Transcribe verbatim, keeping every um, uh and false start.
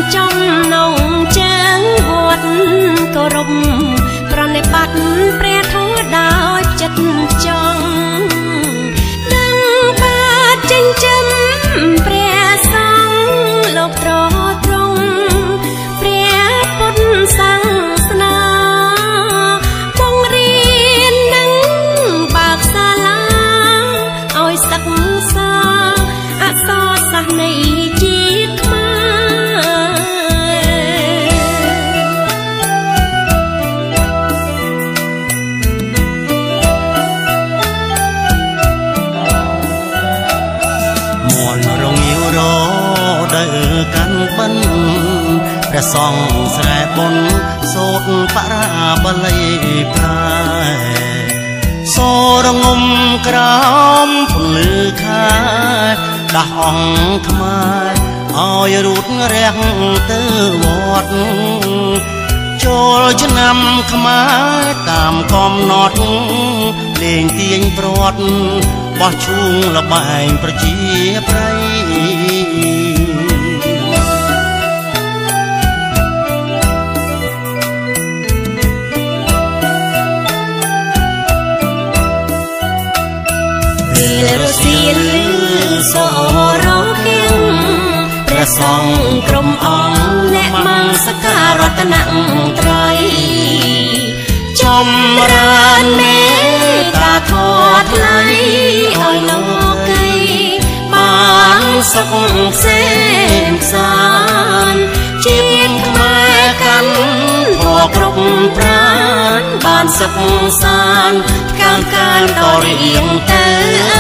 ចំនងចាងវត្តគោរពប្រណិប័តព្រះធម៌ដោយចិត្តចង់ដឹងបាត់ចិញ្ចឹមព្រះសង្ឃលោកត្រត្រង់ព្រះពុទ្ធសាសនាបង្រៀននឹងបើកសាលាឲ្យសិក្សាអក្សរសាស្ត្រនៃជាតិកាន់បិណ្ឌព្រះសង្ឃស្រែបុណ្យសូត្របរាបាលីប្រែសូរងំក្រោមពន្លឺខែដាស់អង្គខ្មែរឲ្យរូតរះទៅវត្តចូលឆ្នាំខ្មែរតាមកំណត់លេងទាញព្រាត់បោះឈូងលបែងប្រជាប្រិយរសៀលសរងគៀងព្រះសង្ឃក្រុមអង្គអ្នកមង្សការតនត្រ័យចម្រើនមេត្តាធម៌ថ្លៃឲ្យលោកីបានសុខសេមសានជាតិខ្មែរកាន់ធម៌គ្រប់ប្រាណបានសុខសានកាលកាលតរៀងទៅ